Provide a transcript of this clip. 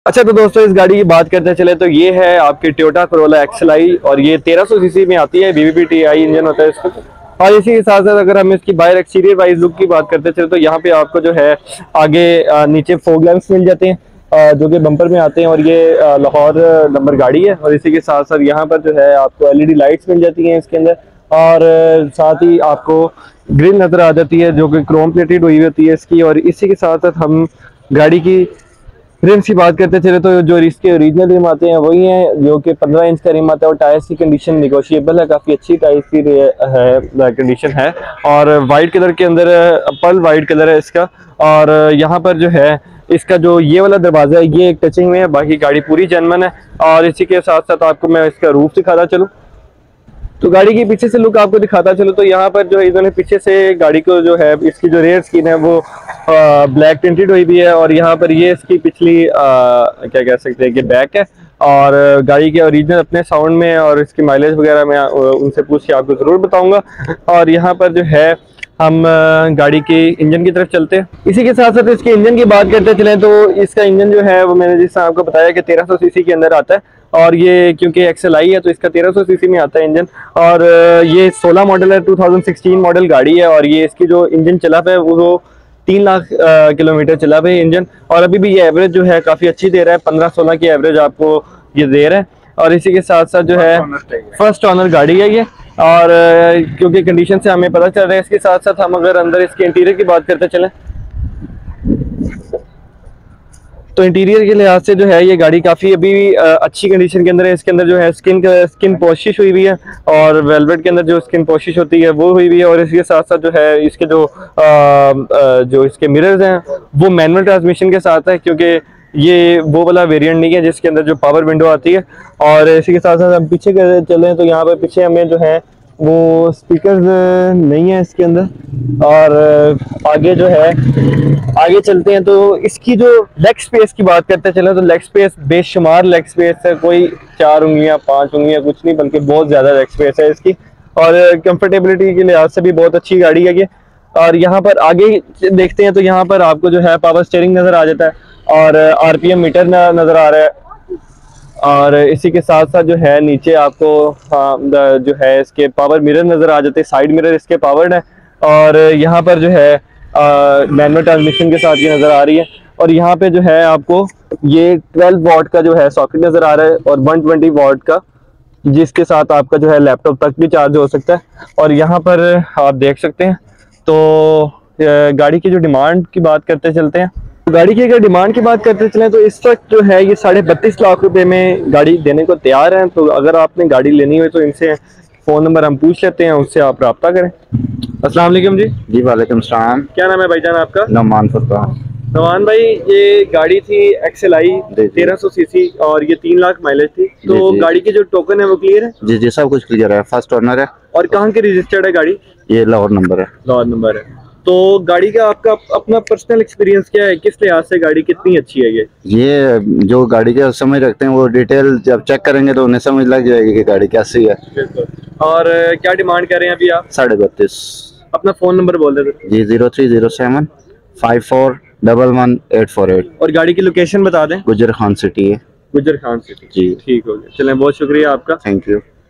अच्छा तो दोस्तों इस गाड़ी की बात करते चले तो ये है आपकी टोयोटा कोरोला एक्सएलआई और ये 1300 सीसी में आती है। बीबीपी टीआई इंजन होता है इसका। और इसी के साथ साथ अगर हम इसकी बाहर एक्सटीरियर वाइज लुक की बात करते चले तो यहाँ पे आपको जो है आगे नीचे फॉग लैंप्स मिल जाते हैं जो कि बम्पर में आते हैं और ये लाहौर नंबर गाड़ी है। और इसी के साथ साथ यहाँ पर जो है आपको एलईडी लाइट्स मिल जाती हैं इसके अंदर और साथ ही आपको ग्रिल नजर आ जाती है जो कि क्रोम प्लेटेड हुई होती है इसकी। और इसी के साथ साथ हम गाड़ी की रिम्स की बात करते चले तो जो इसके ओरिजिनल रिम आते हैं वही हैं जो कि 15 इंच का रिम आता है और टायर्स की कंडीशन निगोशिएबल है, काफ़ी अच्छी टायर्स की है कंडीशन है। और वाइट कलर के अंदर पर्ल वाइट कलर है इसका। और यहाँ पर जो है इसका जो ये वाला दरवाज़ा है ये एक टचिंग में है, बाकी गाड़ी पूरी जेन्युइन है। और इसी के साथ साथ आपको मैं इसका रूफ दिखाता चलूँ तो गाड़ी की पीछे से लुक आपको दिखाता चलो तो यहाँ पर जो है इन्होंने पीछे से गाड़ी को जो है इसकी जो रेयर स्किन है वो ब्लैक टिंटेड हुई भी है। और यहाँ पर ये इसकी पिछली क्या कह सकते हैं कि बैक है। और गाड़ी के ओरिजिनल अपने साउंड में और इसकी माइलेज वगैरह मैं उनसे पूछ के आपको ज़रूर बताऊंगा। और यहाँ पर जो है हम गाड़ी के इंजन की तरफ चलते हैं। इसी के साथ साथ इसके इंजन की बात करते चलें तो इसका इंजन जो है वो मैंने जिस तरह आपको बताया कि 1300 सीसी के अंदर आता है और ये क्योंकि एक्सएलआई है तो इसका 1300 सीसी में आता है इंजन। और ये 16 मॉडल है, 2016 मॉडल गाड़ी है। और ये इसकी जो इंजन चला है वो 3 लाख किलोमीटर चला है इंजन। और अभी भी ये एवरेज जो है काफ़ी अच्छी दे रहा है, 15-16 की एवरेज आपको ये दे रहा है। और इसी के साथ साथ जो है फर्स्ट ऑनर गाड़ी है ये। और क्योंकि कंडीशन से हमें पता चल रहा है। इसके साथ साथ हम अगर अंदर इसके इंटीरियर की बात करते चलें तो इंटीरियर के लिहाज से जो है ये गाड़ी काफ़ी अभी भी अच्छी कंडीशन के अंदर है। इसके अंदर जो है स्किन पॉलिश हुई हुई है और वेलवेट के अंदर जो स्किन पॉलिश होती है वो हुई हुई है। और इसके साथ साथ जो है इसके जो इसके मिरर्स हैं वो मैनुअल ट्रांसमिशन के साथ है, क्योंकि ये वो वाला वेरिएंट नहीं है जिसके अंदर जो पावर विंडो आती है। और इसी के साथ साथ हम पीछे चलें तो यहाँ पर पीछे हमें जो है वो स्पीकर्स नहीं है इसके अंदर। और आगे जो है आगे चलते हैं तो इसकी जो लेग स्पेस की बात करते चले तो लेग स्पेस बेशुमार लेग स्पेस है, कोई 4 उंगलियां 5 उंगलियां कुछ नहीं बल्कि बहुत ज़्यादा लेग स्पेस है इसकी। और कंफर्टेबिलिटी के लिहाज से भी बहुत अच्छी गाड़ी है ये। और यहाँ पर आगे देखते हैं तो यहाँ पर आपको जो है पावर स्टीयरिंग नज़र आ जाता है और आरपीएम मीटर नज़र आ रहा है। और इसी के साथ साथ जो है नीचे आपको जो है इसके पावर मिरर नज़र आ जाते हैं, साइड मिरर इसके पावर्ड है। और यहाँ पर जो है मैनुअल ट्रांसमिशन के साथ ये नज़र आ रही है। और यहाँ पे जो है आपको ये 12 वॉट का जो है सॉकेट नज़र आ रहा है और 120 वॉट का, जिसके साथ आपका जो है लैपटॉप तक भी चार्ज हो सकता है। और यहाँ पर आप देख सकते हैं तो गाड़ी की जो डिमांड की बात करते चलते हैं। गाड़ी की अगर डिमांड की बात करते चलें तो इस वक्त जो है ये 32.5 लाख रुपए में गाड़ी देने को तैयार हैं। तो अगर आपने गाड़ी लेनी हो तो इनसे फ़ोन नंबर हम पूछ लेते हैं, उससे आप रब्ता करें। अस्सलाम वालेकुम जी। जी वालेकुम सलाम। क्या नाम है भाईजान आपका? नमान फरमान। नमान भाई, ये गाड़ी थी एक्सएलआई 1300 सीसी और ये 3 लाख माइलेज थी, तो गाड़ी की जो टोकन है वो क्लियर है? जी जी सब कुछ क्लियर है, फर्स्ट ओनर है। और कहाँ के रजिस्टर्ड है गाड़ी? ये लाहौर नंबर है। लाहौर नंबर है। तो गाड़ी का आपका अपना पर्सनल एक्सपीरियंस क्या है, किस लिहाज से गाड़ी कितनी अच्छी है? ये जो गाड़ी का समझ रखते हैं वो डिटेल जब चेक करेंगे तो उन्हें समझ लग जाएगी कि गाड़ी कैसी है। और क्या डिमांड कर रहे हैं अभी आप? 32.5। अपना फोन नंबर बोल देते जी 0307 5411 848। और गाड़ी की लोकेशन बता दें। गुजर खान सिटी है। गुजर खान सिटी। जी ठीक हो गया, चलें, बहुत शुक्रिया आपका। Thank you.